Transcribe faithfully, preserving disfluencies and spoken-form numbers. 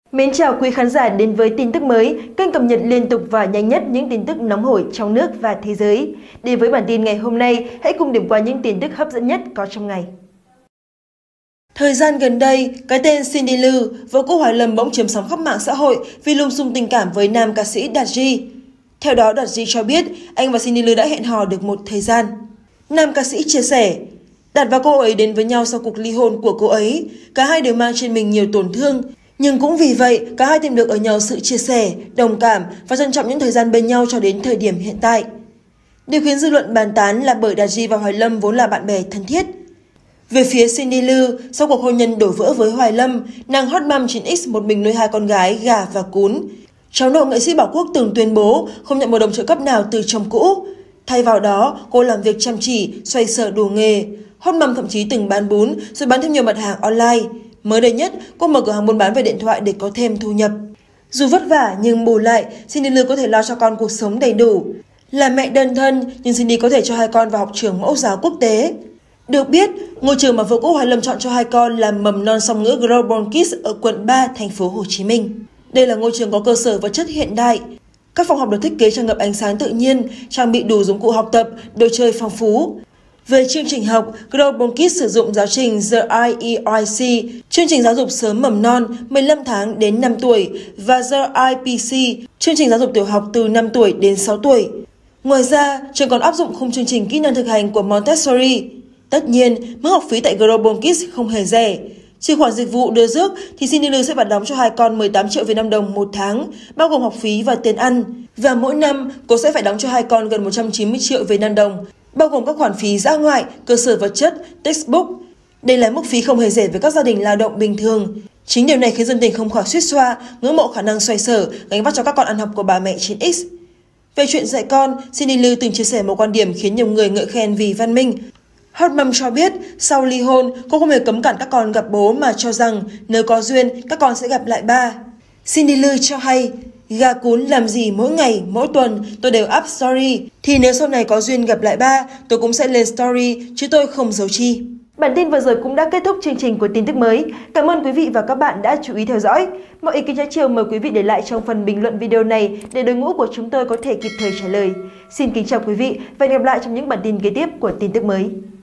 Mến chào quý khán giả đến với tin tức mới, kênh cập nhật liên tục và nhanh nhất những tin tức nóng hổi trong nước và thế giới. Đến với bản tin ngày hôm nay, hãy cùng điểm qua những tin tức hấp dẫn nhất có trong ngày. Thời gian gần đây, cái tên Cindy Lou, vợ cũ Hoài Lâm bỗng chiếm sóng khắp mạng xã hội vì lùm xùm tình cảm với nam ca sĩ Đạt G. Theo đó, Đạt G cho biết anh và Cindy Lou đã hẹn hò được một thời gian. Nam ca sĩ chia sẻ, Đạt và cô ấy đến với nhau sau cuộc ly hôn của cô ấy. Cả hai đều mang trên mình nhiều tổn thương. Nhưng cũng vì vậy, cả hai tìm được ở nhau sự chia sẻ, đồng cảm và trân trọng những thời gian bên nhau cho đến thời điểm hiện tại. Điều khiến dư luận bàn tán là bởi Đạt G và Hoài Lâm vốn là bạn bè thân thiết. Về phía Cindy Lou, sau cuộc hôn nhân đổ vỡ với Hoài Lâm, nàng hot mom chín x một mình nuôi hai con gái, gà và cún. Cháu nội nghệ sĩ Bảo Quốc từng tuyên bố không nhận một đồng trợ cấp nào từ chồng cũ. Thay vào đó, cô làm việc chăm chỉ, xoay sở đủ nghề. Hot mom thậm chí từng bán bún rồi bán thêm nhiều mặt hàng online. Mới đây nhất, cô mở cửa hàng buôn bán về điện thoại để có thêm thu nhập. Dù vất vả nhưng bù lại, Cindy Lou có thể lo cho con cuộc sống đầy đủ. Là mẹ đơn thân, nhưng Cindy có thể cho hai con vào học trường mẫu giáo quốc tế. Được biết, ngôi trường mà vợ cũ Hoài Lâm chọn cho hai con là mầm non song ngữ Global Kids ở quận ba, thành phố Hồ Chí Minh. Đây là ngôi trường có cơ sở vật chất hiện đại. Các phòng học được thiết kế tràn ngập ánh sáng tự nhiên, trang bị đủ dụng cụ học tập, đồ chơi phong phú. Về chương trình học, Global Kids sử dụng giáo trình The i e i xê, chương trình giáo dục sớm mầm non mười lăm tháng đến năm tuổi, và The i pê xê, chương trình giáo dục tiểu học từ năm tuổi đến sáu tuổi. Ngoài ra, trường còn áp dụng khung chương trình kỹ năng thực hành của Montessori. Tất nhiên, mức học phí tại Global Kids không hề rẻ. Trừ khoản dịch vụ đưa rước thì Cindy Lou sẽ phải đóng cho hai con mười tám triệu Việt Nam đồng một tháng, bao gồm học phí và tiền ăn. Và mỗi năm, cô sẽ phải đóng cho hai con gần một trăm chín mươi triệu Việt Nam đồng, bao gồm các khoản phí dã ngoại, cơ sở vật chất, textbook. Đây là mức phí không hề rẻ với các gia đình lao động bình thường. Chính điều này khiến dân tình không khỏi suýt xoa, ngưỡng mộ khả năng xoay sở, gánh vác cho các con ăn học của bà mẹ chín x. Về chuyện dạy con, Cindy Lou từng chia sẻ một quan điểm khiến nhiều người ngợi khen vì văn minh. Hot mom cho biết, sau ly hôn, cô không hề cấm cản các con gặp bố mà cho rằng nếu có duyên, các con sẽ gặp lại ba. Cindy Lou cho hay, gà cún làm gì mỗi ngày, mỗi tuần tôi đều up story, thì nếu sau này có duyên gặp lại ba, tôi cũng sẽ lên story, chứ tôi không giấu chi. Bản tin vừa rồi cũng đã kết thúc chương trình của tin tức mới. Cảm ơn quý vị và các bạn đã chú ý theo dõi. Mọi ý kiến trái chiều mời quý vị để lại trong phần bình luận video này để đội ngũ của chúng tôi có thể kịp thời trả lời. Xin kính chào quý vị và hẹn gặp lại trong những bản tin kế tiếp của tin tức mới.